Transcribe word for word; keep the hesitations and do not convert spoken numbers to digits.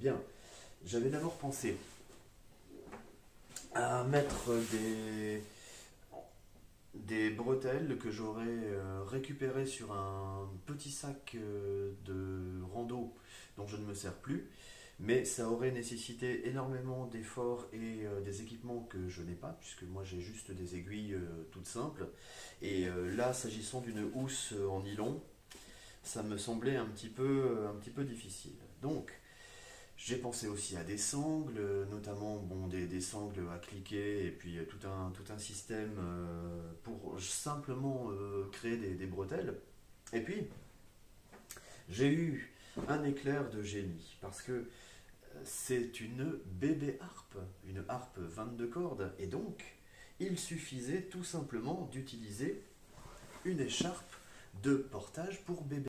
Bien, j'avais d'abord pensé à mettre des, des bretelles que j'aurais euh, récupérées sur un petit sac euh, de rando dont je ne me sers plus, mais ça aurait nécessité énormément d'efforts et euh, des équipements que je n'ai pas, puisque moi j'ai juste des aiguilles euh, toutes simples. Et euh, là, s'agissant d'une housse euh, en nylon, ça me semblait un petit peu, un petit peu difficile. Donc, j'ai pensé aussi à des sangles, euh, notamment bon, des, des sangles à cliquer et puis euh, tout un, tout un système euh, pour simplement euh, créer des, des bretelles. Et puis, j'ai eu un éclair de génie parce que euh, c'est une bébé harpe, une harpe vingt-deux cordes, et donc il suffisait tout simplement d'utiliser une écharpe de portage pour bébé.